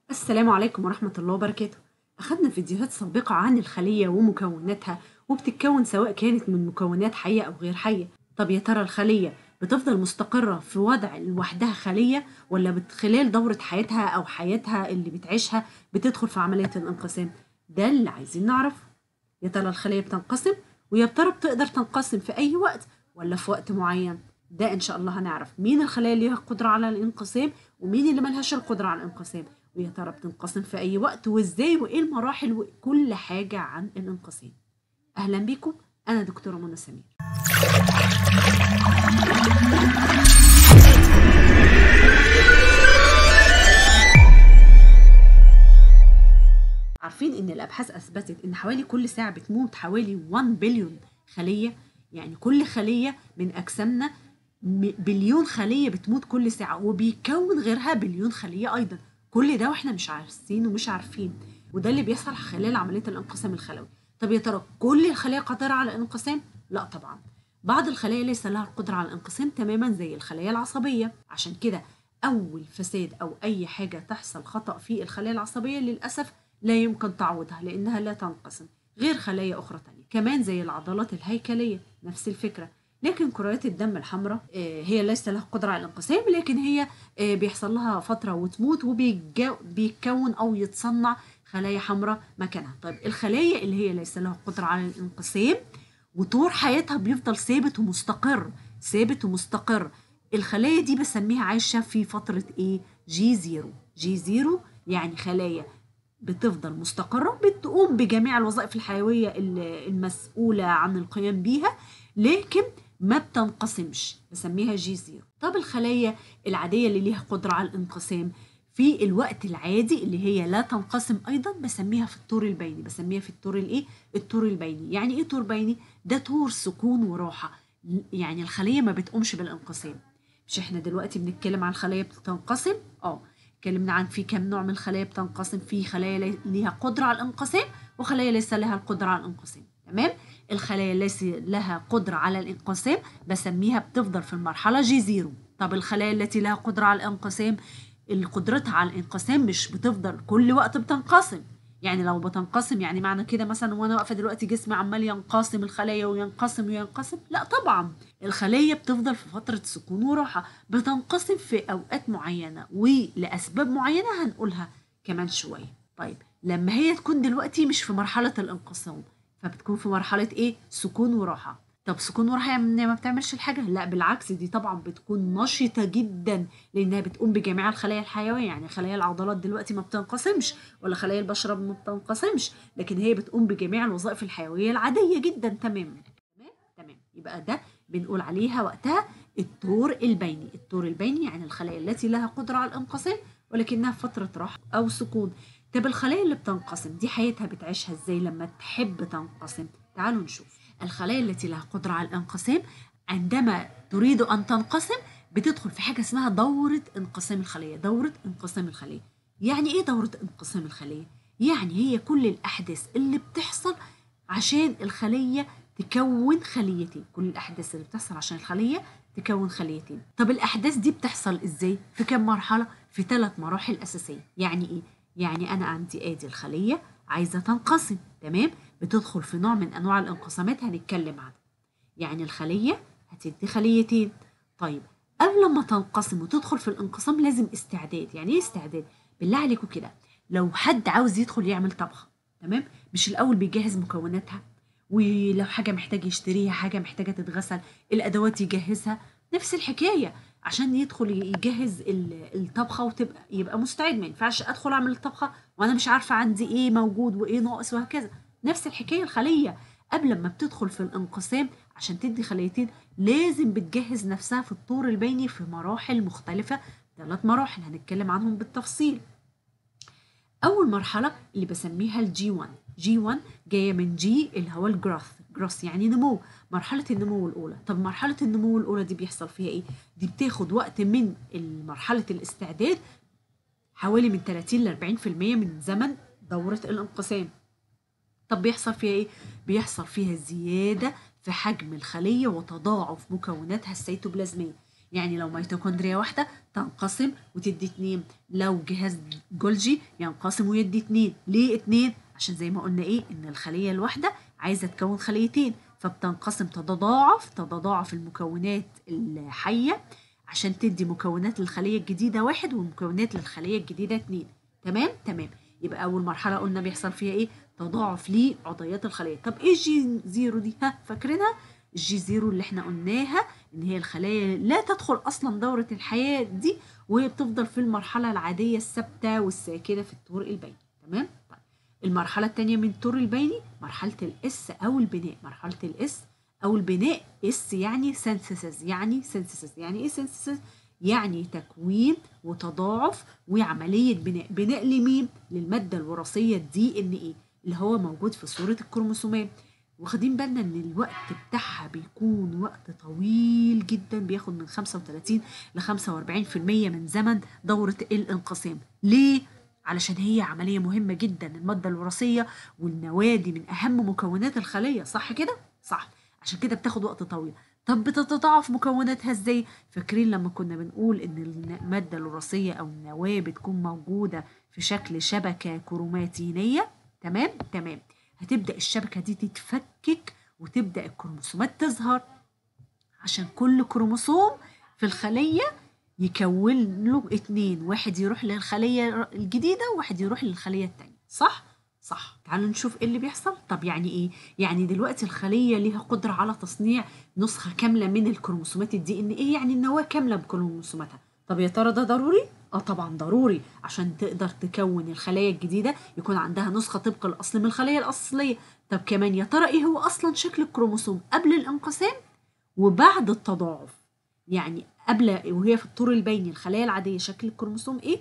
السلام عليكم ورحمة الله وبركاته. أخدنا فيديوهات سابقة عن الخلية ومكوناتها، وبتتكون سواء كانت من مكونات حية أو غير حية. طب يا ترى الخلية بتفضل مستقرة في وضع لوحدها خلية، ولا خلال دورة حياتها أو حياتها اللي بتعيشها بتدخل في عملية الانقسام؟ ده اللي عايزين نعرفه. يا ترى الخلية بتنقسم، ويا ترى بتقدر تنقسم في أي وقت ولا في وقت معين؟ ده إن شاء الله هنعرف مين الخلايا اللي ليها قدرة على الانقسام ومين اللي ملهاش القدرة على الانقسام، ويا ترى بتنقسم في أي وقت وإزاي وإيه المراحل وكل حاجة عن الانقسام. أهلا بيكم، أنا دكتورة منى سمير. عارفين إن الأبحاث أثبتت إن حوالي كل ساعة بتموت حوالي 1 بليون خلية؟ يعني كل خلية من أجسامنا بليون خلية بتموت كل ساعة، وبيكون غيرها بليون خلية أيضا. كل ده وإحنا مش عارفين ومش عارفين، وده اللي بيحصل خلال عملية الانقسام الخلوي. طب يا ترى كل الخلايا قادرة على الانقسام؟ لا طبعا. بعض الخلايا ليس لها القدرة على الانقسام تماما زي الخلايا العصبية. عشان كده أول فساد أو أي حاجة تحصل خطأ في الخلايا العصبية للأسف لا يمكن تعويضها لأنها لا تنقسم، غير خلايا أخرى تانية. كمان زي العضلات الهيكلية نفس الفكرة. لكن كريات الدم الحمراء هي ليس لها قدرة على الانقسام، لكن هي بيحصل لها فترة وتموت وبيتكون أو يتصنع خلايا حمراء مكانها. طيب الخلايا اللي هي ليس لها قدرة على الانقسام وطول حياتها بيفضل ثابت ومستقر، ثابت ومستقر، الخلايا دي بسميها عايشة في فترة ايه؟ جي زيرو. جي زيرو يعني خلايا بتفضل مستقرة، بتقوم بجميع الوظائف الحيوية المسؤولة عن القيام بيها، لكن ما بتنقسمش، بسميها جي زيرو. طب الخلايا العادية اللي ليها قدرة على الانقسام في الوقت العادي اللي هي لا تنقسم أيضا بسميها في الطور البيني، بسميها في الطور الإيه؟ الطور البيني. يعني إيه طور بيني؟ ده طور سكون وراحة، يعني الخلية ما بتقومش بالانقسام. مش احنا دلوقتي بنتكلم عن الخلايا بتنقسم؟ اتكلمنا عن في كم نوع من الخلايا بتنقسم. في خلايا ليها قدرة على الانقسام وخلايا ليس لها القدرة على الانقسام. تمام؟ الخلايا ليس لها قدرة على الانقسام بسميها بتفضل في المرحلة جي زيرو. طب الخلايا التي لها قدرة على الانقسام، قدرتها على الانقسام مش بتفضل كل وقت بتنقسم. يعني لو بتنقسم يعني معنى كده مثلا وانا واقفه دلوقتي جسمي عمال ينقسم الخلايا وينقسم وينقسم؟ لا طبعا. الخليه بتفضل في فتره سكون وراحه، بتنقسم في اوقات معينه ولاسباب معينه هنقولها كمان شويه. طيب لما هي تكون دلوقتي مش في مرحله الانقسام فبتكون في مرحله ايه؟ سكون وراحه. طب سكون وراحه يعني ما بتعملش الحاجه؟ لا بالعكس، دي طبعا بتكون نشطه جدا لانها بتقوم بجميع الخلايا الحيويه. يعني خلايا العضلات دلوقتي ما بتنقسمش، ولا خلايا البشره ما بتنقسمش، لكن هي بتقوم بجميع الوظائف الحيويه العاديه جدا. تمام تمام تمام. يبقى ده بنقول عليها وقتها الطور البيني. الطور البيني يعني الخلايا التي لها قدره على الانقسام ولكنها في فتره راحه او سكون. طب الخلايا اللي بتنقسم دي حياتها بتعيشها ازاي لما تحب تنقسم؟ تعالوا نشوف. الخلايا التي لها قدرة على الانقسام عندما تريد أن تنقسم بتدخل في حاجة اسمها دورة انقسام الخلية. دورة انقسام الخلية يعني إيه دورة انقسام الخلية؟ يعني هي كل الأحداث اللي بتحصل عشان الخلية تكون خليتين. كل الأحداث اللي بتحصل عشان الخلية تكون خليتين. طب الأحداث دي بتحصل إزاي؟ في كم مرحلة؟ في 3 مراحل أساسية. يعني إيه؟ يعني أنا عندي آدي الخلية عايزة تنقسم، تمام؟ بتدخل في نوع من أنواع الانقسامات هنتكلم عنها. يعني الخلية هتدي خليتين. طيب قبل ما تنقسم وتدخل في الانقسام لازم استعداد. يعني ايه استعداد؟ بالله عليكم كده، لو حد عاوز يدخل يعمل طبخة، تمام؟ مش الأول بيجهز مكوناتها، ولو حاجة محتاج يشتريها، حاجة محتاجة تتغسل، الأدوات يجهزها. نفس الحكاية عشان يدخل يجهز الطبخة وتبقى يبقى مستعد. ما ينفعش أدخل أعمل الطبخة وأنا مش عارفة عندي إيه موجود وإيه ناقص وهكذا. نفس الحكاية الخلية قبل ما بتدخل في الانقسام عشان تدي خليتين لازم بتجهز نفسها في الطور البيني في مراحل مختلفة. 3 مراحل هنتكلم عنهم بالتفصيل. أول مرحلة اللي بسميها الجي 1. جي 1 جاية من جي اللي هو الجروث. جروث يعني نمو، مرحلة النمو الأولى. طب مرحلة النمو الأولى دي بيحصل فيها إيه؟ دي بتاخد وقت من مرحلة الاستعداد حوالي من 30 ل 40% من زمن دورة الانقسام. طب بيحصل فيها ايه؟ بيحصل فيها زيادة في حجم الخلية وتضاعف مكوناتها السيتوبلازمية. يعني لو ميتوكوندريا واحدة تنقسم وتدي 2، لو جهاز جولجي ينقسم ويدي 2. ليه 2؟ عشان زي ما قلنا ايه، ان الخلية الواحدة عايزة تكون خليتين، فبتنقسم تتضاعف المكونات الحية عشان تدي مكونات للخلية الجديدة 1 ومكونات للخلية الجديدة 2. تمام تمام. يبقى أول مرحلة قلنا بيحصل فيها إيه؟ تضاعف لعضيات الخلية. طب إيه الجي زيرو دي؟ ها فاكرينها؟ الجي زيرو اللي احنا قلناها إن هي الخلايا لا تدخل أصلا دورة الحياة دي، وهي بتفضل في المرحلة العادية الثابتة والساكنة في الطور البيني. تمام؟ طيب المرحلة التانية من الطور البيني مرحلة الإس أو البناء. مرحلة الإس أو البناء، إس يعني سينثيسيس. يعني سينثيسيس يعني إيه سينثيسيس؟ يعني تكوين وتضاعف وعملية بناء. بناء لمين؟ للمادة الوراثية الدي ان ايه اللي هو موجود في صورة الكروموسومات. واخدين بالنا ان الوقت بتاعها بيكون وقت طويل جدا، بياخد من 35 ل 45% من زمن دورة الانقسام. ليه؟ علشان هي عملية مهمة جدا. المادة الوراثية والنواة دي من أهم مكونات الخلية، صح كده؟ صح. عشان كده بتاخد وقت طويل. طب بتتضاعف مكوناتها ازاي؟ فاكرين لما كنا بنقول ان المادة الوراثية او النواة بتكون موجودة في شكل شبكة كروماتينية؟ تمام تمام. هتبدأ الشبكة دي تتفكك وتبدأ الكروموسومات تظهر، عشان كل كروموسوم في الخلية يكون له 2، واحد يروح للخلية الجديدة وواحد يروح للخلية التانية. صح؟ صح. تعالوا نشوف ايه اللي بيحصل. طب يعني ايه؟ يعني دلوقتي الخلية ليها قدرة على تصنيع نسخة كاملة من الكروموسومات الدي ان ايه، يعني النواة كاملة بكروموسوماتها. طب يا ترى ده ضروري؟ اه طبعا ضروري، عشان تقدر تكون الخلايا الجديدة يكون عندها نسخة طبق الأصل من الخلية الأصلية. طب كمان يا ترى ايه هو أصلا شكل الكروموسوم قبل الانقسام وبعد التضاعف؟ يعني قبل وهي في الطور البيني الخلايا العادية شكل الكروموسوم ايه،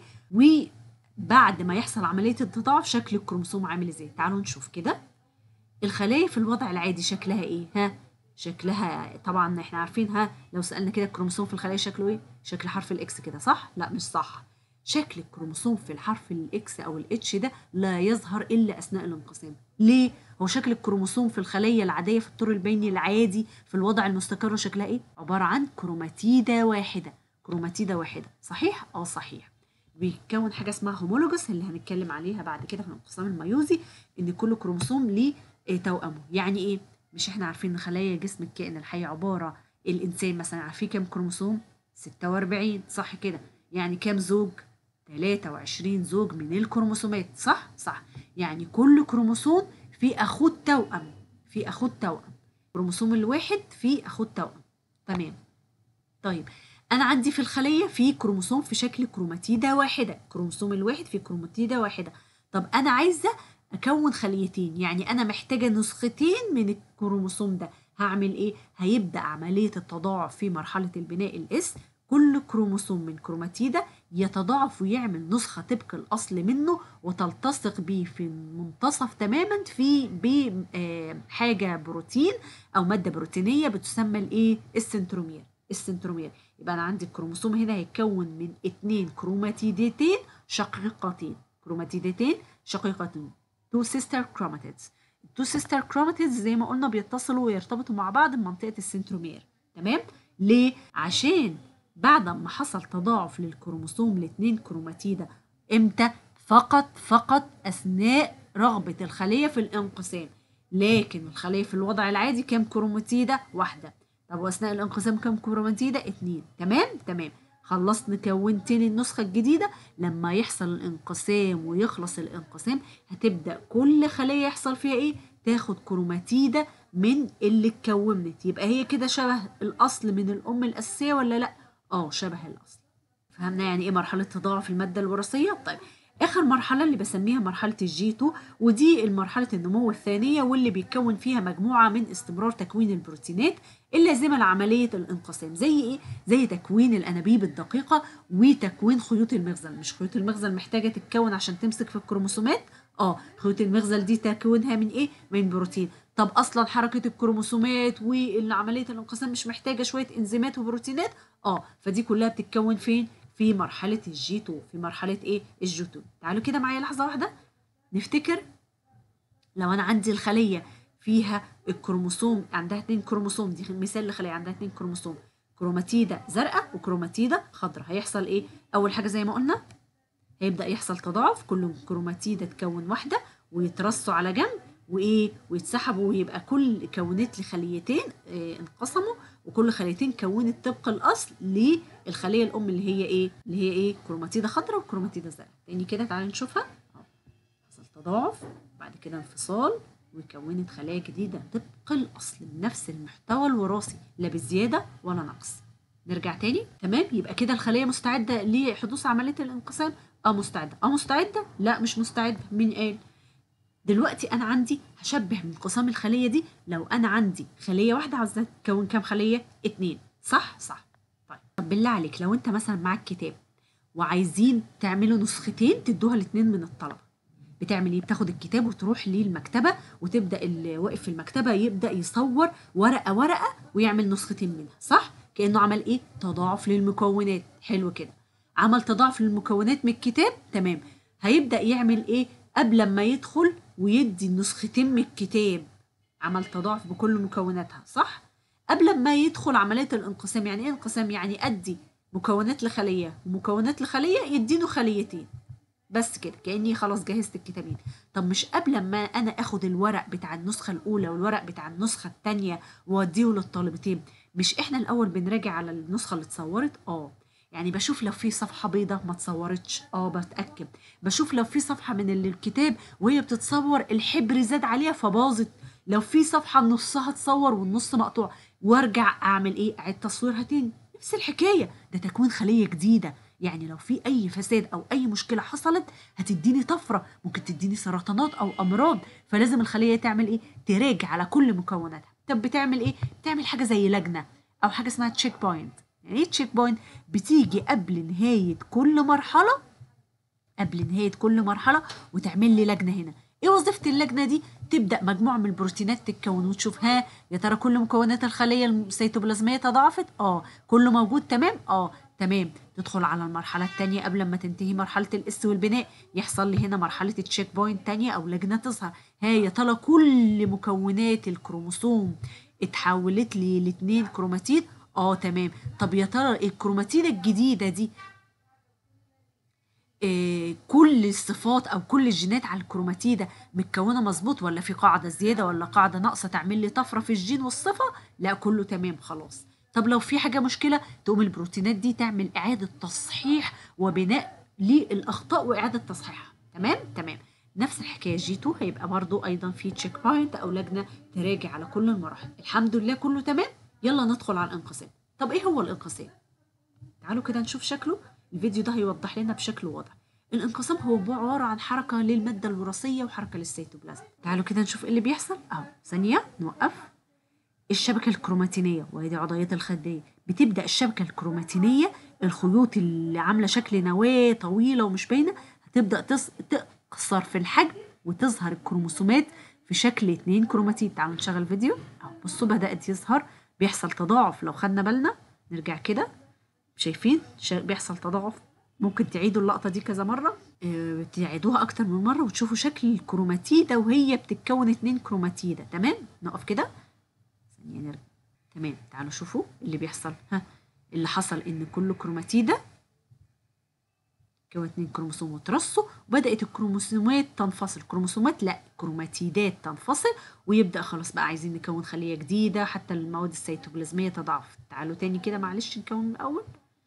وبعد ما يحصل عملية التضاعف شكل الكروموسوم عامل ازاي. تعالوا نشوف كده. الخلايا في الوضع العادي شكلها ايه؟ ها شكلها طبعا احنا عارفين. ها لو سألنا كده الكروموسوم في الخلايا شكله ايه؟ شكل حرف الاكس كده، صح؟ لا مش صح. شكل الكروموسوم في الحرف الاكس او الاتش ده لا يظهر الا اثناء الانقسام. ليه؟ هو شكل الكروموسوم في الخلية العادية في الطور البيني العادي في الوضع المستقر شكلها ايه؟ عبارة عن كروماتيدة واحدة. كروماتيدة واحدة، صحيح؟ اه صحيح. بيتكون حاجة اسمها هومولوجس اللي هنتكلم عليها بعد كده في الانقسام الميوزي، ان كل كروموسوم ليه توأمه. يعني ايه؟ مش احنا عارفين ان خلايا جسم الكائن الحي عبارة، الانسان مثلا عارفين كام كروموسوم؟ 46، صح كده؟ يعني كام زوج؟ 23 زوج من الكروموسومات، صح؟ صح. يعني كل كروموسوم فيه اخوه توأم، في اخوه توأم. الكروموسوم الواحد فيه اخوه توأم. تمام. طيب انا عندي في الخليه في كروموسوم في شكل كروماتيدة واحده، الكروموسوم الواحد في كروماتيدة واحده. طب انا عايزه اكون خليتين، يعني انا محتاجه نسختين من الكروموسوم ده. هعمل ايه؟ هيبدا عمليه التضاعف في مرحله البناء الاس. كل كروموسوم من كروماتيدة يتضاعف ويعمل نسخة طبق الأصل منه وتلتصق بيه في المنتصف تماما في بحاجة بروتين أو مادة بروتينية بتسمى الإيه؟ السنترومير. السنترومير. يبقى انا عندي الكروموسوم هنا هيتكون من 2 كروماتيدتين شقيقتين. كروماتيدتين شقيقتين. تو سيستر كروماتيدز. التو سيستر كروماتيدز زي ما قلنا بيتصلوا ويرتبطوا مع بعض بمنطقة السنترومير. تمام؟ ليه؟ عشان بعد ما حصل تضاعف للكروموسوم ل2 كروماتيدة، امتى؟ فقط اثناء رغبة الخلية في الانقسام. لكن الخلية في الوضع العادي كام كروماتيدة؟ واحدة. طب واثناء الانقسام كام كروماتيدة؟ 2. تمام تمام. خلصت كونتين النسخة الجديدة. لما يحصل الانقسام ويخلص الانقسام هتبدأ كل خلية يحصل فيها ايه؟ تاخد كروماتيدة من اللي اتكونت. يبقى هي كده شبه الأصل من الأم الأساسية ولا لأ؟ اه شبه الأصل. فهمنا يعني ايه مرحلة تضاعف المادة الوراثية؟ طيب آخر مرحلة اللي بسميها مرحلة الجي 2، ودي المرحلة النمو الثانية واللي بيتكون فيها مجموعة من استمرار تكوين البروتينات اللازمة لعملية الانقسام. زي ايه؟ زي تكوين الأنابيب الدقيقة وتكوين خيوط المغزل. مش خيوط المغزل محتاجة تتكون عشان تمسك في الكروموسومات؟ اه خيوط المغزل دي تكوينها من ايه؟ من بروتين. طب اصلا حركة الكروموسومات وعملية الانقسام مش محتاجة شوية انزيمات وبروتينات؟ اه فدي كلها بتتكون فين؟ في مرحلة الجي 2. في مرحلة ايه؟ الجي 2. تعالوا كده معايا لحظة واحدة نفتكر. لو انا عندي الخلية فيها الكروموسوم عندها 2 كروموسوم، دي مثال لخلية عندها 2 كروموسوم، كروماتيدة زرقاء وكروماتيدة خضراء. هيحصل ايه؟ اول حاجة زي ما قلنا هيبدأ يحصل تضاعف، كل كروماتيدة تكون واحدة ويترصوا على جنب وايه ويتسحبوا، ويبقى كل كونت لي خليتين انقسموا، وكل خليتين كونت طبق الاصل للخليه الام اللي هي ايه؟ اللي هي ايه؟ كروماتيدة خضراء وكروماتيدة زرقاء. تاني كده تعالى نشوفها. حصل تضاعف بعد كده انفصال وكونت خلايا جديدة طبق الأصل بنفس المحتوى الوراثي، لا بزيادة ولا نقص. نرجع تاني. تمام، يبقى كده الخلية مستعدة لحدوث عملية الانقسام؟ مستعدة. مستعدة؟ لا مش مستعدة. مين قال؟ دلوقتي أنا عندي هشبه بانقسام الخلية دي، لو أنا عندي خلية واحدة عاوزة تكون كام خلية؟ 2. صح؟ صح. طب بالله عليك لو أنت مثلا معاك كتاب وعايزين تعملوا نسختين تدوها ل2 من الطلبة، بتعمل ايه؟ بتاخد الكتاب وتروح للمكتبه، وتبدا اللي واقف في المكتبه يبدا يصور ورقه ورقه ويعمل نسختين منها. صح؟ كانه عمل ايه؟ تضاعف للمكونات. حلو كده، عمل تضاعف للمكونات من الكتاب. تمام، هيبدا يعمل ايه قبل ما يدخل ويدي النسختين من الكتاب؟ عمل تضاعف بكل مكوناتها. صح؟ قبل ما يدخل عمليه الانقسام. يعني ايه انقسام؟ يعني ادي مكونات لخليه ومكونات لخليه يدينه خليتين بس كده، كأني خلاص جهزت الكتابين. طب مش قبل ما انا اخد الورق بتاع النسخة الاولى والورق بتاع النسخة التانية واديه للطالبتين، مش احنا الاول بنراجع على النسخة اللي اتصورت؟ يعني بشوف لو في صفحة بيضة ما اتصورتش، بتأكد. بشوف لو في صفحة من الكتاب وهي بتتصور الحبر زاد عليها فباظت، لو في صفحة نصها اتصور والنص مقطوع، وارجع اعمل ايه؟ اعيد تصويرها تاني. نفس الحكاية، ده تكوين خلية جديدة. يعني لو في اي فساد او اي مشكله حصلت هتديني طفره، ممكن تديني سرطانات او امراض، فلازم الخليه تعمل ايه؟ تراجع على كل مكوناتها. طب بتعمل ايه؟ بتعمل حاجه زي لجنه او حاجه اسمها تشيك بوينت. يعني ايه تشيك بوينت؟ بتيجي قبل نهايه كل مرحله، وتعمل لي لجنه هنا. ايه وظيفه اللجنه دي؟ تبدا مجموعه من البروتينات تتكون وتشوف ها يا ترى كل مكونات الخليه السيتوبلازميه تضاعفت، كله موجود. تمام، تمام. تدخل على المرحله الثانيه قبل ما تنتهي مرحله الاس والبناء، يحصل لي هنا مرحله التشيك بوينت ثانيه او لجنه تظهر. ها يا ترى كل مكونات الكروموسوم اتحولت لي ل2 كروماتيد؟ تمام. طب يا ترى الكروماتيد الجديده دي كل الصفات او كل الجينات على الكروماتيدة متكونه مظبوط، ولا في قاعده زياده ولا قاعده ناقصه تعمل لي طفره في الجين والصفه؟ لا كله تمام خلاص. طب لو في حاجه مشكله، تقوم البروتينات دي تعمل اعاده تصحيح وبناء للاخطاء واعاده تصحيحها. تمام تمام. نفس الحكايه G2 هيبقى برضو ايضا في تشيك بوينت او لجنه تراجع على كل المراحل. الحمد لله كله تمام. يلا ندخل على الانقسام. طب ايه هو الانقسام؟ تعالوا كده نشوف شكله. الفيديو ده هيوضح لنا بشكل واضح. الانقسام هو عبارة عن حركة للمادة الوراثية وحركة للسيتوبلازم. تعالوا كده نشوف ايه اللي بيحصل. ثانية نوقف. الشبكة الكروماتينية وهي عضيات الخلية، بتبدأ الشبكة الكروماتينية، الخيوط اللي عاملة شكل نواة طويلة ومش باينة هتبدأ تقصر في الحجم وتظهر الكروموسومات في شكل 2 كروماتيد. تعالوا نشغل فيديو. بصوا بدأت يظهر، بيحصل تضاعف لو خدنا بالنا. نرجع كده، شايفين بيحصل تضاعف. ممكن تعيدوا اللقطة دي كذا مرة، تعيدوها أكتر من مرة وتشوفوا شكل الكروماتيدة وهي بتتكون 2 كروماتيدة. تمام، نقف كده ثانية نرجع. تمام، تعالوا شوفوا اللي بيحصل. اللي حصل إن كل كروماتيدة كون 2 كروموسوم وترصوا، وبدأت الكروموسومات تنفصل. كروموسومات لا، كروماتيدات تنفصل، ويبدأ خلاص بقى عايزين نكون خلية جديدة. حتى المواد السيتوبلازمية تضاعفت. تعالوا تاني كده معلش نكون من الأول.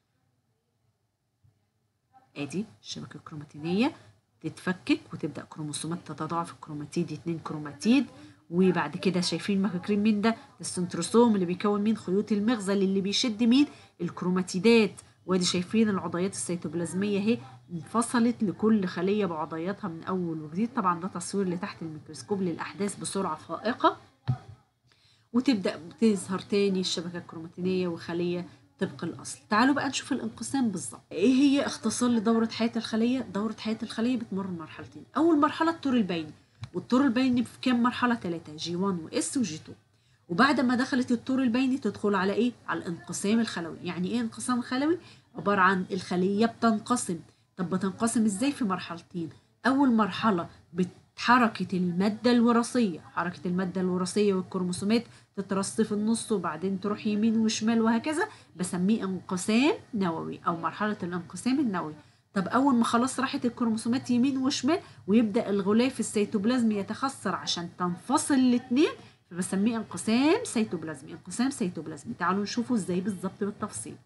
ادي الشبكه الكروماتينيه تتفكك وتبدا كروموسومات تتضاعف. الكروماتيد 2 كروماتيد، وبعد كده شايفين ما فاكرين مين ده؟ السنتروسوم اللي بيكون مين؟ خيوط المغزل اللي بيشد مين؟ الكروماتيدات. وادي شايفين العضيات السيتوبلازميه اهي انفصلت لكل خليه بعضياتها من اول وجديد. طبعا ده تصوير لتحت الميكروسكوب للاحداث بسرعه فائقه، وتبدا تظهر تاني الشبكه الكروماتينيه وخليه طبق الأصل. تعالوا بقى نشوف الانقسام بالظبط. ايه هي اختصار لدورة حياة الخلية؟ دورة حياة الخلية بتمر مرحلتين. أول مرحلة الطور البيني، والطور البيني في كام مرحلة؟ 3، G1 وS وG2. وبعد ما دخلت الطور البيني تدخل على ايه؟ على الانقسام الخلوي. يعني ايه انقسام خلوي؟ عبارة عن الخلية بتنقسم. طب بتنقسم ازاي؟ في مرحلتين. أول مرحلة حركة المادة الوراثية. حركة المادة الوراثية والكروموسومات تترص في النص وبعدين تروح يمين وشمال وهكذا، بسميه انقسام نووي أو مرحلة الانقسام النووي. طب أول ما خلاص راحت الكروموسومات يمين وشمال ويبدأ الغلاف السيتوبلازمي يتخثر عشان تنفصل الاتنين، فبسميه انقسام سيتوبلازمي. انقسام سيتوبلازمي. تعالوا نشوفه ازاي بالظبط بالتفصيل.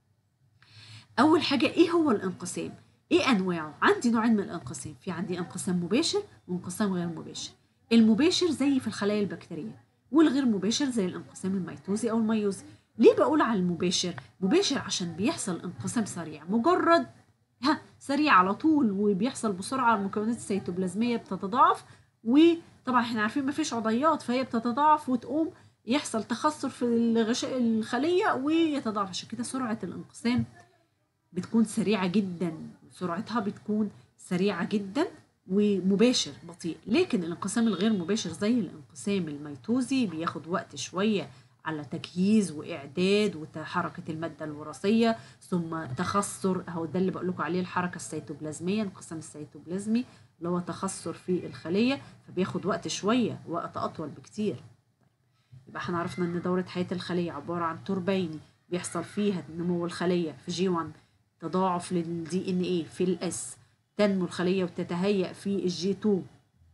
أول حاجة إيه هو الانقسام؟ إيه أنواعه؟ عندي نوعين من الانقسام، في عندي انقسام مباشر وانقسام غير مباشر. المباشر زي في الخلايا البكتيرية، والغير مباشر زي الانقسام الميتوزي أو الميوزي. ليه بقول على المباشر؟ مباشر عشان بيحصل انقسام سريع، مجرد سريع على طول وبيحصل بسرعة، المكونات السيتوبلازمية بتتضاعف، وطبعا احنا عارفين مفيش عضيات فهي بتتضاعف وتقوم يحصل تخثر في الغشاء الخلية ويتضاعف، عشان كده سرعة الانقسام بتكون سريعة جدا، سرعتها بتكون سريعة جدا ومباشر بطيء. لكن الانقسام الغير مباشر زي الانقسام الميتوزي بياخد وقت شوية على تجهيز وإعداد وحركة المادة الوراثية ثم تخثر، أهو ده اللي بقول لكم عليه الحركة السيتوبلازمية، انقسام السيتوبلازمي اللي هو تخثر في الخلية، فبياخد وقت شوية، وقت أطول بكتير. يبقى احنا عرفنا إن دورة حياة الخلية عبارة عن توربين بيحصل فيها نمو الخلية في جي 1، تضاعف للدي ان ايه في الاس، تنمو الخلية وتتهيأ في الجي 2،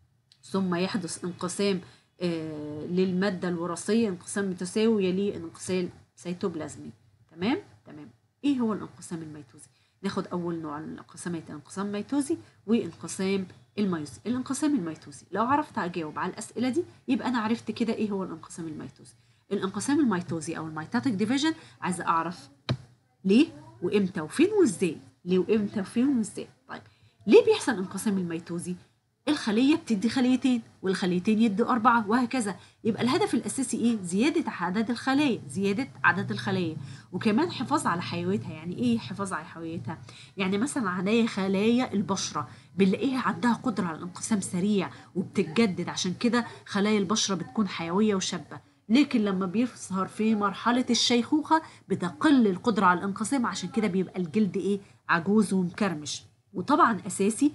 ثم يحدث انقسام للمادة الوراثية، انقسام متساوي يليه انقسام سيتوبلازمي. تمام. ايه هو الانقسام الميتوزي؟ ناخد اول نوع من الانقسامات، انقسام ميتوزي وانقسام الميوزي. الانقسام الميتوزي لو عرفت اجاوب على الاسئله دي يبقى انا عرفت كده ايه هو الانقسام الميتوزي. الانقسام الميتوزي او الميتاتيك ديفيجن عايزه اعرف ليه وامتى وفين وازاي. ليه وامتى وفين وازاي. طيب ليه بيحصل انقسام الميتوزي؟ الخليه بتدي خليتين والخليتين يدوا 4 وهكذا. يبقى الهدف الاساسي ايه؟ زياده عدد الخلايا، زياده عدد الخلايا، وكمان حفاظ على حيويتها. يعني ايه حفاظ على حيويتها؟ يعني مثلا عليها خلايا البشره بنلاقيها عندها قدره على الانقسام سريع وبتتجدد، عشان كده خلايا البشره بتكون حيويه وشابه. لكن لما بيظهر في مرحلة الشيخوخة بتقل القدرة على الانقسام، عشان كده بيبقى الجلد ايه؟ عجوز ومكرمش. وطبعا اساسي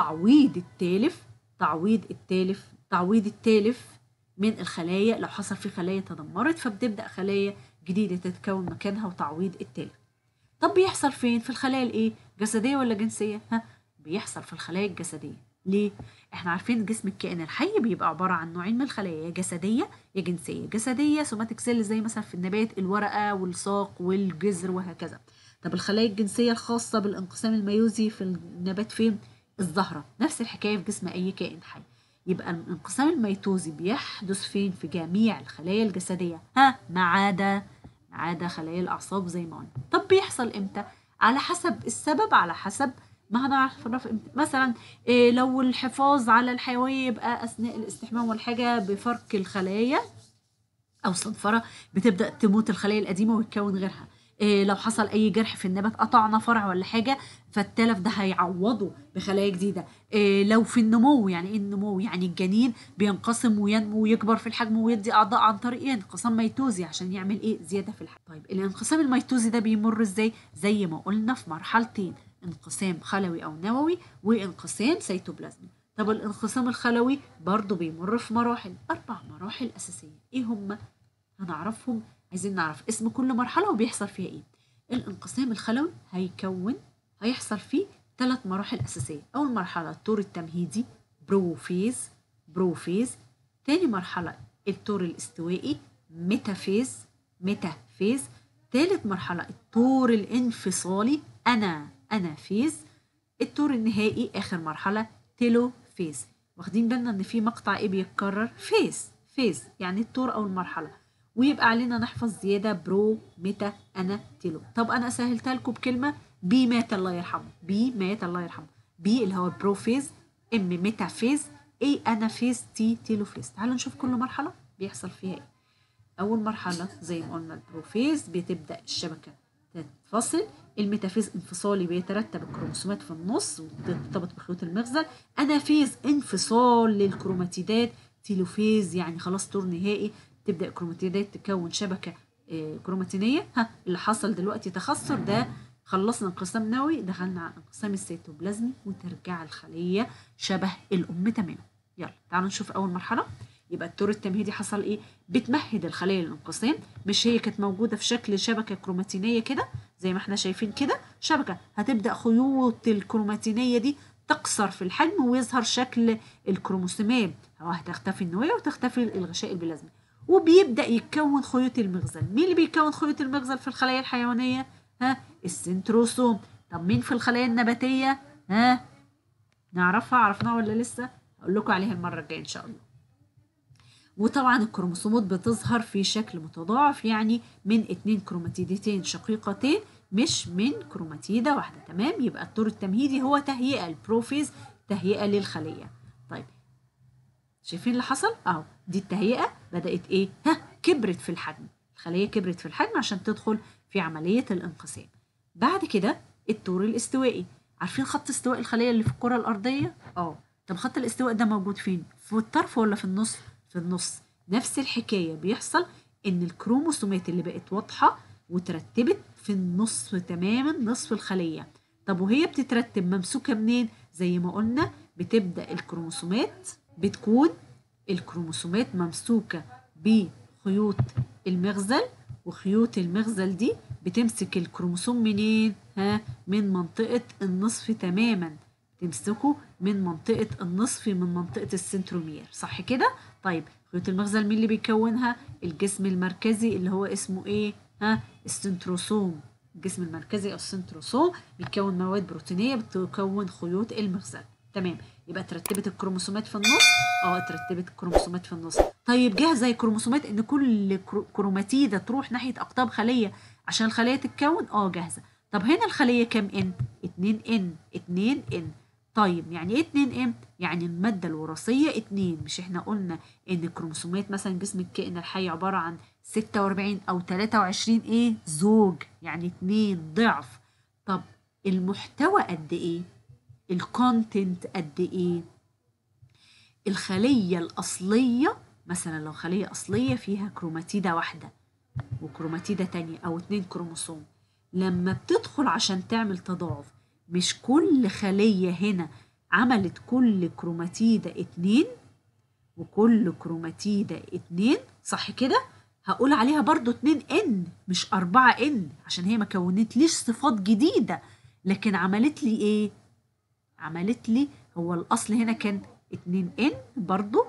تعويض التالف من الخلايا. لو حصل في خلايا تدمرت فبتبدأ خلايا جديدة تتكون مكانها وتعويض التالف. طب بيحصل فين؟ في الخلايا الايه؟ جسدية ولا جنسية؟ بيحصل في الخلايا الجسدية. ليه؟ احنا عارفين جسم الكائن الحي بيبقى عبارة عن نوعين من الخلايا، يا جسدية يا جنسية. جسدية سوماتيك سيل زي مثلا في النبات الورقة والساق والجذر وهكذا. طب الخلايا الجنسية الخاصة بالانقسام الميوزي في النبات فين؟ الزهرة. نفس الحكاية في جسم أي كائن حي. يبقى الانقسام الميتوزي بيحدث فين؟ في جميع الخلايا الجسدية ما عدا خلايا الأعصاب زي ما قلنا. طب بيحصل إمتى؟ على حسب السبب، على حسب ما هنعرف إمتى. مثلا لو الحفاظ على الحيوية يبقى أثناء الاستحمام والحاجة بفرك الخلايا أو صنفرة بتبدأ تموت الخلايا القديمة ويتكون غيرها. لو حصل أي جرح في النبات قطعنا فرع ولا حاجة فالتلف ده هيعوضه بخلايا جديدة. لو في النمو، يعني إيه النمو؟ يعني الجنين بينقسم وينمو ويكبر في الحجم ويدي أعضاء عن طريق إيه؟ انقسام ميتوزي عشان يعمل إيه؟ زيادة في الحجم. طيب الانقسام الميتوزي ده بيمر إزاي؟ زي ما قلنا في مرحلتين، انقسام خلوي أو نووي وانقسام سيتوبلازمي. طب الانقسام الخلوي برضو بيمر في مراحل، 4 مراحل أساسية. إيه هم؟ هنعرفهم. عايزين نعرف اسم كل مرحلة وبيحصل فيها ايه. الانقسام الخلوي هيحصل فيه 3 مراحل أساسية. أول مرحلة الطور التمهيدي بروفيز. تاني مرحلة الطور الاستوائي ميتافيز. تالت مرحلة الطور الانفصالي أنافيز. الطور النهائي آخر مرحلة تيلوفيز. واخدين بالنا إن في مقطع إيه بيتكرر؟ فيز يعني الطور أو المرحلة. ويبقى علينا نحفظ زيادة برو ميتا أنا تيلو. طب أنا سهلتها لكم بكلمة بي مات الله يرحمه. بي اللي هو بروفيز، ام ميتافيز، اي أنافيز، تي تيلوفيز. تعالوا نشوف كل مرحلة بيحصل فيها ايه. أول مرحلة زي ما قلنا البروفيز بتبدأ الشبكة تتفصل. الميتافيز انفصالي بيترتب الكروموسومات في النص وترتبط بخيوط المغزل. أنافيز انفصال للكروماتيدات. تيلوفيز يعني خلاص طور نهائي، تبدأ الكروماتيدات تكون شبكة كروماتينية. اللي حصل دلوقتي تخثر، ده خلصنا انقسام نووي، دخلنا على انقسام السيتوبلازمي وترجع الخلية شبه الأم تماما. يلا تعالوا نشوف اول مرحله. يبقى الدور التمهيدي حصل ايه؟ بتمهد الخليه للانقسام. مش هي كانت موجوده في شكل شبكه كروماتينيه كده زي ما احنا شايفين كده شبكه، هتبدا خيوط الكروماتينيه دي تقصر في الحجم ويظهر شكل الكروموسومات، هتختفي النواة وتختفي الغشاء البلازمي، وبيبدا يتكون خيوط المغزل. مين اللي بيكون خيوط المغزل في الخلايا الحيوانيه؟ السنتروسوم. طب مين في الخلايا النباتيه؟ نعرفها، عرفناها ولا لسه؟ هقول لكم عليها المره الجايه ان شاء الله. وطبعا الكروموسومات بتظهر في شكل متضاعف، يعني من 2 كروماتيدتين شقيقتين مش من كروماتيدة واحدة. تمام؟ يبقى الدور التمهيدي هو تهيئة البروفيز، تهيئة للخلية. طيب شايفين اللي حصل؟ اهو دي التهيئة بدأت ايه؟ كبرت في الحجم، الخلية كبرت في الحجم عشان تدخل في عملية الانقسام. بعد كده الدور الاستوائي. عارفين خط استواء الخلية اللي في الكرة الأرضية؟ طب خط الاستواء ده موجود فين؟ في الطرف ولا في النص؟ في النص. نفس الحكاية بيحصل إن الكروموسومات اللي بقت واضحة وترتبت في النص تماما، نصف الخلية. طب وهي بتترتب ممسوكة منين؟ زي ما قلنا بتبدأ بتكون الكروموسومات ممسوكة بخيوط المغزل، وخيوط المغزل دي بتمسك الكروموسوم منين؟ من منطقة النصف تماما، تمسكه من منطقة النصف، من منطقة السنترومير، صح كده؟ طيب خيوط المغزل مين اللي بيكونها؟ الجسم المركزي اللي هو اسمه ايه؟ السنتروسوم. الجسم المركزي او السنتروسوم بيكون مواد بروتينية بتكون خيوط المغزل. تمام، يبقى ترتبت الكروموسومات في النص. ترتبت الكروموسومات في النص. طيب جاهزة الكروموسومات ان كل كروماتيدة تروح ناحية اقطاب خلية عشان الخلية تتكون؟ جاهزة. طب هنا الخلية كام ان؟ 2 ان. 2 ان. طيب يعني ايه 2 ان؟ يعني المادة الوراثية 2. مش احنا قلنا ان الكروموسومات مثلا جسم الكائن الحي عبارة عن 46 او 23 زوج، يعني 2 ضعف. طب المحتوى قد ايه؟ الكونتنت قد ايه؟ الخلية الأصلية مثلا لو خلية أصلية فيها كروماتيدة واحدة وكروماتيدة تانية أو 2 كروموسوم، لما بتدخل عشان تعمل تضاعف، مش كل خلية هنا عملت كل كروماتيدة 2 وكل كروماتيدة 2، صح كده؟ هقول عليها برضو 2 ان مش 4 ان عشان هي ما كونتليش صفات جديدة، لكن عملت لي ايه؟ عملت لي، هو الأصل هنا كان 2 ان برضو،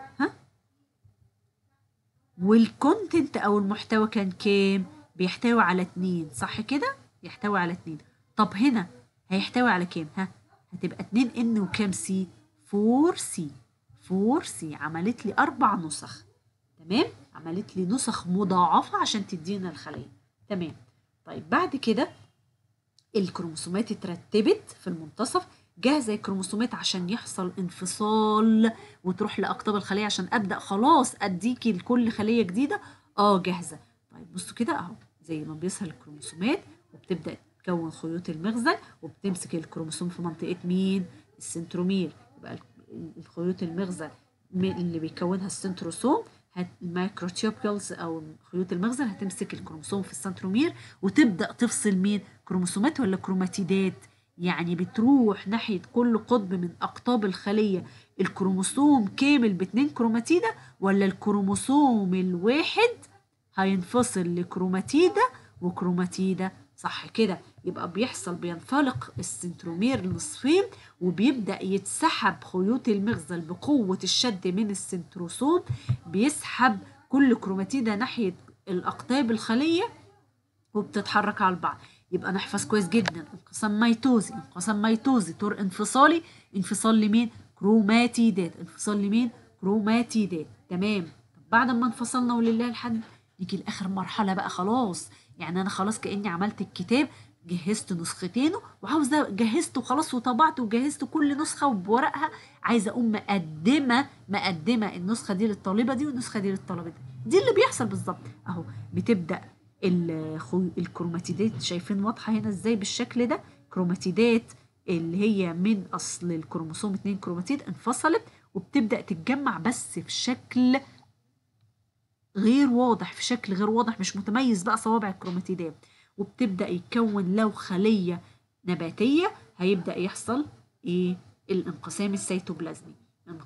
والكونتنت او المحتوى كان كام؟ بيحتوي على 2، صح كده؟ يحتوي على 2. طب هنا هيحتوي على كام؟ هتبقى 2 ان وكام سي؟ 4 سي. 4 سي عملت لي 4 نسخ. تمام؟ عملت لي نسخ مضاعفة عشان تدينا الخلية. تمام. طيب بعد كده الكروموسومات اترتبت في المنتصف، جاهزة الكروموسومات عشان يحصل انفصال وتروح لأقطاب الخلية عشان أبدأ خلاص أديكي لكل خلية جديدة. جاهزة. طيب بصوا كده أهو زي ما بيظهر الكروموسومات وبتبدأ تكون خيوط المغزل وبتمسك الكروموسوم في منطقة مين؟ السنترومير. يبقى الخيوط المغزل اللي بيكونها السنتروسوم، المايكروتيوبيولز او خيوط المغزل هتمسك الكروموسوم في السنترومير وتبدا تفصل مين؟ كروموسومات ولا كروماتيدات؟ يعني بتروح ناحيه كل قطب من اقطاب الخليه الكروموسوم كامل ب2 كروماتيده، ولا الكروموسوم الواحد هينفصل لكروماتيده وكروماتيده، صح كده؟ يبقى بينفلق السنترومير نصفين وبيبدأ يتسحب خيوط المغزل بقوة الشد من السنتروسوم، بيسحب كل كروماتيدة ناحية الأقطاب الخلية وبتتحرك على البعض. يبقى نحفظ كويس جدا انقسام ميتوزي. انقسام ميتوزي طور انفصالي، انفصال لمين؟ كروماتيدات. انفصال لمين؟ كروماتيدات. تمام. طب بعد ما انفصلنا ولله الحمد نيجي لاخر مرحله بقى خلاص، يعني انا خلاص كاني عملت الكتاب، جهزت نسختينه وعاوزه جهزته خلاص وطبعته وجهزت كل نسخه وبورقها، عايزه اقوم مقدمه النسخه دي للطالبه دي والنسخه دي للطالبه دي اللي بيحصل بالظبط اهو. بتبدا الكروماتيدات، شايفين واضحه هنا ازاي بالشكل ده؟ كروماتيدات اللي هي من اصل الكروموسوم 2 كروماتيد انفصلت وبتبدا تتجمع بس في شكل غير واضح، في شكل غير واضح مش متميز بقى صوابع الكروماتيدات، وبتبدأ يتكون لو خلية نباتية هيبدأ يحصل ايه؟ الانقسام السيتوبلازمي.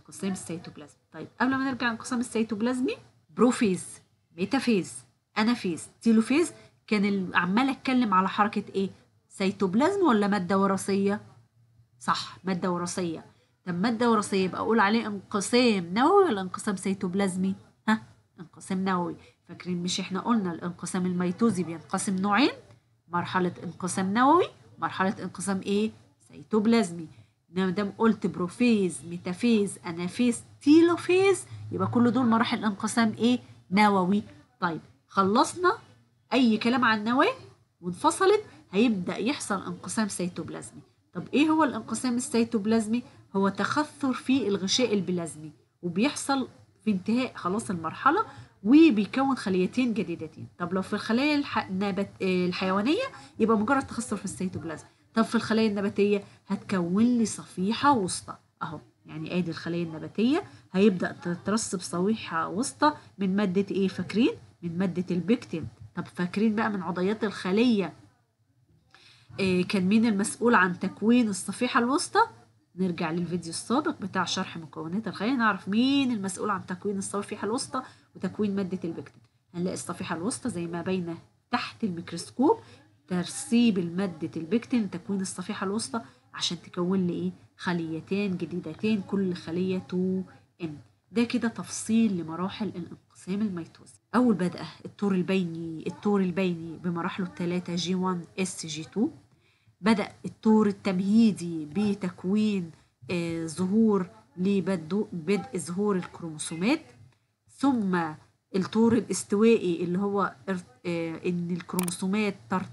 الانقسام السيتوبلازمي. طيب قبل ما نرجع للانقسام السيتوبلازمي، بروفيز، ميتافيز، انافيز، تيلوفيز، كان عمال اتكلم على حركه ايه؟ سيتوبلازم ولا ماده وراثيه؟ صح، ماده وراثيه. طب ماده وراثيه يبقى اقول عليه انقسام نووي ولا انقسام سيتوبلازمي؟ ها، انقسام نووي. فاكرين مش احنا قلنا الانقسام الميتوزي بينقسم نوعين؟ مرحله انقسام نووي، مرحله انقسام ايه؟ سيتوبلازمي. ما دام قلت بروفيز، ميتافيز، انافيز، تيلوفيز، يبقى كل دول مراحل انقسام ايه؟ نووي. طيب خلصنا اي كلام عن النواه وانفصلت، هيبدأ يحصل انقسام سيتوبلازمي. طب ايه هو الانقسام السيتوبلازمي؟ هو تخثر في الغشاء البلازمي، وبيحصل في انتهاء خلاص المرحلة، وبيكون خليتين جديدتين. طب لو في الخلايا الحيوانية يبقى مجرد تخثر في السيتوبلازم. طب في الخلايا النباتية هتكون لي صفيحة وسطى اهو، يعني ادي الخلايا النباتية هيبدأ تترسب صفيحة وسطى من مادة ايه؟ فاكرين؟ من مادة البكتين. طب فاكرين بقى من عضيات الخلية كان مين المسؤول عن تكوين الصفيحة الوسطى؟ نرجع للفيديو السابق بتاع شرح مكونات الخلية نعرف مين المسؤول عن تكوين الصفيحة الوسطى وتكوين مادة البكتين. هنلاقي الصفيحة الوسطى زي ما باينة تحت الميكروسكوب، ترسيب المادة البكتين لتكوين الصفيحة الوسطى عشان تكون لي ايه؟ خليتين جديدتين، كل خلية 2M. ده كده تفصيل لمراحل الانقسام الميتوزي. أول بدأ الطور البيني بمراحله الثلاثة G1 S G2. بدأ الطور التمهيدي بتكوين ظهور بدء ظهور الكروموسومات. ثم الطور الاستوائي اللي هو إن الكروموسومات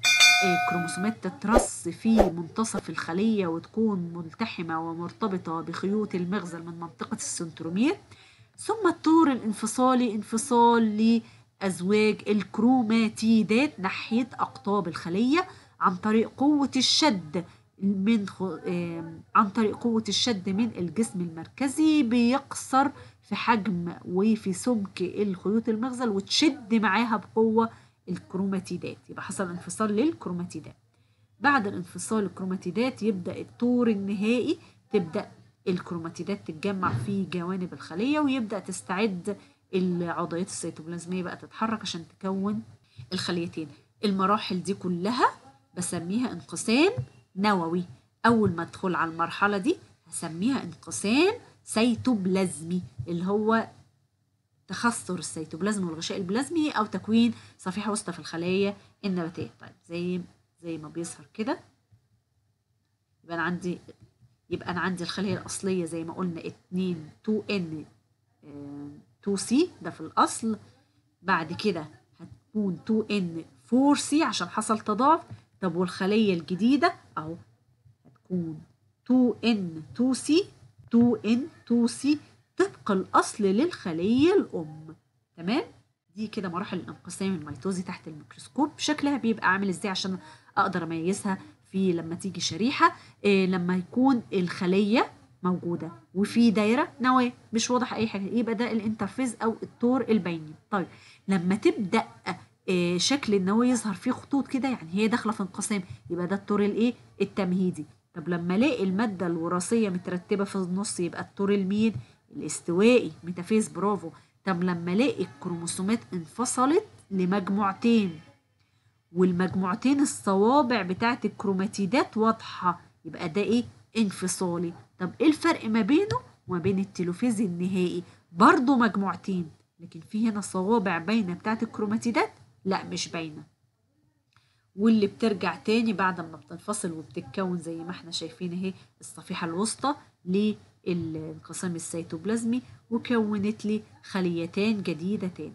تترص في منتصف الخلية وتكون ملتحمة ومرتبطة بخيوط المغزل من منطقة السنترومير. ثم الطور الانفصالي، انفصال لأزواج الكروماتيدات ناحية أقطاب الخلية عن طريق قوة الشد من الجسم المركزي، بيقصر في حجم وفي سمك الخيوط المغزل وتشد معاها بقوة الكروماتيدات، يبقى حصل انفصال للكروماتيدات. بعد الانفصال الكروماتيدات يبدأ الطور النهائي، تبدأ الكروماتيدات تتجمع في جوانب الخلية ويبدأ تستعد العضيات السيتوبلازمية بقى تتحرك عشان تكون الخليتين. المراحل دي كلها بسميها انقسام نووي. أول ما أدخل على المرحلة دي هسميها انقسام سيتوبلازمي، اللي هو تخثر السيتوبلازم والغشاء البلازمي أو تكوين صفيحة وسطى في الخلايا النباتية. طيب زي ما بيظهر كده، يبقى أنا عندي الخلية الأصلية زي ما قلنا 2N 2C ده في الأصل. بعد كده هتكون 2N 4C عشان حصل تضاعف. طب والخلية الجديدة أهو هتكون 2N 2C 2N 2C طبق الأصل للخلية الأم. تمام؟ دي كده مراحل الانقسام الميتوزي تحت الميكروسكوب. شكلها بيبقى عامل ازاي عشان أقدر أميزها في لما تيجي شريحة؟ لما يكون الخلية موجودة وفي دايرة نواة مش واضح أي حاجة، يبقى ده الانترفيز أو الطور البيني. طيب لما تبدأ شكل النواة يظهر فيه خطوط كده، يعني هي داخلة في انقسام، يبقى ده الطور الايه؟ التمهيدي. طب لما الاقي المادة الوراثية مترتبة في النص يبقى الطور المين؟ الاستوائي، ميتافيز، برافو. طب لما الاقي الكروموسومات انفصلت لمجموعتين والمجموعتين الصوابع بتاعت الكروماتيدات واضحة، يبقى ده ايه؟ انفصالي. طب ايه الفرق ما بينه وما بين التيلوفيز النهائي؟ برضو مجموعتين لكن في هنا صوابع باينة بتاعت الكروماتيدات لا مش باينة، واللي بترجع تاني بعد ما بتنفصل وبتتكون زي ما احنا شايفين اهي الصفيحة الوسطى للانقسام السيتوبلازمي، وكونت لي خليتين جديدتين.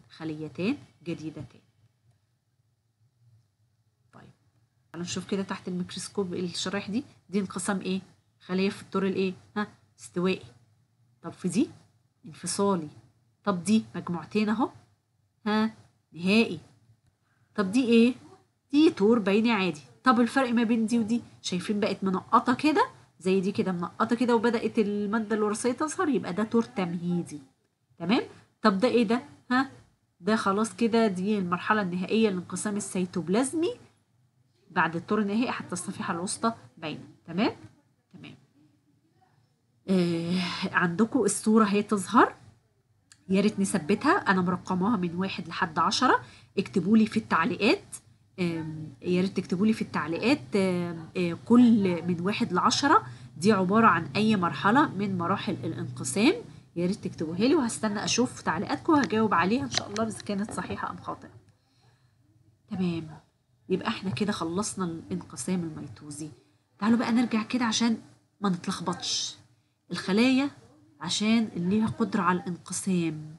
طيب تعالوا نشوف كده تحت الميكروسكوب الشرايح دي انقسام ايه؟ خلية في الطور الايه؟ استوائي. طب في دي انفصالي. طب دي مجموعتين اهو نهائي. طب دي ايه؟ دي طور بيني عادي. طب الفرق ما بين دي ودي شايفين بقت منقطة كده زي دي كده منقطة كده وبدأت المادة الوراثية تظهر، يبقى ده طور تمهيدي. تمام؟ طب ده ايه ده؟ ده خلاص كده دي المرحلة النهائية للانقسام السيتوبلازمي بعد الطور النهائي حتى الصفيحة الوسطى باينة. تمام؟ عندكم الصورة هي تظهر، يا ريت نثبتها، انا مرقماها من 1 لحد 10. اكتبوا لي في التعليقات، يا ريت تكتبوا لي في التعليقات كل من 1 ل10 دي عبارة عن اي مرحلة من مراحل الانقسام. يا ريت تكتبوها لي وهستنى اشوف تعليقاتكم وهجاوب عليها ان شاء الله اذا كانت صحيحة ام خاطئة. تمام، يبقى احنا كده خلصنا الانقسام الميتوزي. تعالوا بقى نرجع كده عشان ما نتلخبطش. الخلايا عشان اللي ليها قدرة على الانقسام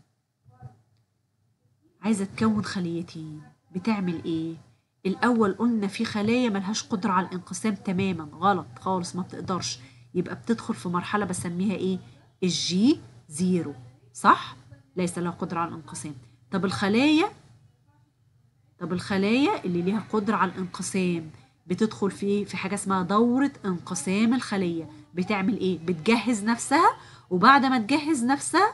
عايزة تكون خليتين، بتعمل ايه؟ الاول قلنا في خلايا ملهاش قدرة على الانقسام تماما، غلط خالص، ما بتقدرش، يبقى بتدخل في مرحلة بسميها ايه؟ الجي زيرو، صح؟ ليس لها قدرة على الانقسام. طب الخلايا اللي ليها قدرة على الانقسام بتدخل في حاجة اسمها دورة انقسام الخلية. بتعمل ايه؟ بتجهز نفسها، وبعد ما تجهز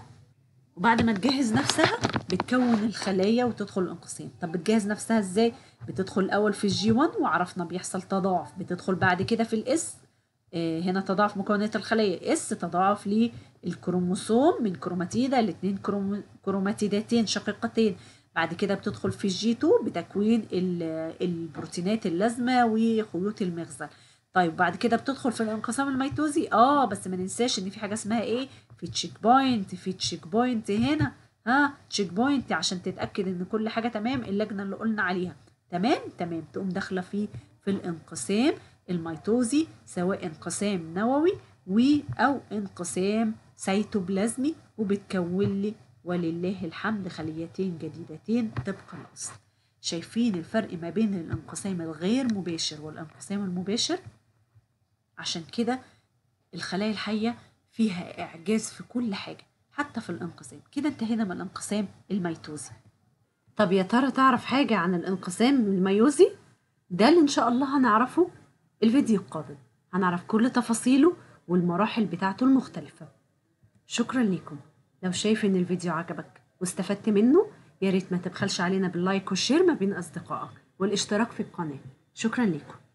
نفسها بتكون الخلايا وتدخل الانقسام. طب بتجهز نفسها ازاي؟ بتدخل الاول في الجي 1 وعرفنا بيحصل تضاعف، بتدخل بعد كده في الاس، هنا تضاعف مكونات الخلية، اس تضاعف للكروموسوم من كروماتيدا ل2 كروماتيدتين شقيقتين. بعد كده بتدخل في الجي 2 بتكوين البروتينات اللازمة وخيوط المغزل. طيب بعد كده بتدخل في الانقسام الميتوزي، بس ما ننساش ان في حاجة اسمها ايه؟ في تشيك بوينت هنا، تشيك بوينت عشان تتأكد ان كل حاجة تمام، اللجنة اللي قلنا عليها تمام، تقوم داخلة في الانقسام الميتوزي، سواء انقسام نووي او انقسام سيتوبلازمي، وبتكون لي ولله الحمد خليتين جديدتين طبق الأصل. شايفين الفرق ما بين الانقسام الغير مباشر والانقسام المباشر؟ عشان كده الخلايا الحية فيها إعجاز في كل حاجة، حتى في الانقسام. كده انتهينا من الانقسام الميتوزي. طب يا ترى تعرف حاجة عن الانقسام الميوزي؟ ده اللي إن شاء الله هنعرفه الفيديو القادم، هنعرف كل تفاصيله والمراحل بتاعته المختلفة. شكرا لكم. لو شايف إن الفيديو عجبك واستفدت منه، يا ريت ما تبخلش علينا باللايك والشير ما بين أصدقائك والاشتراك في القناة. شكرا لكم.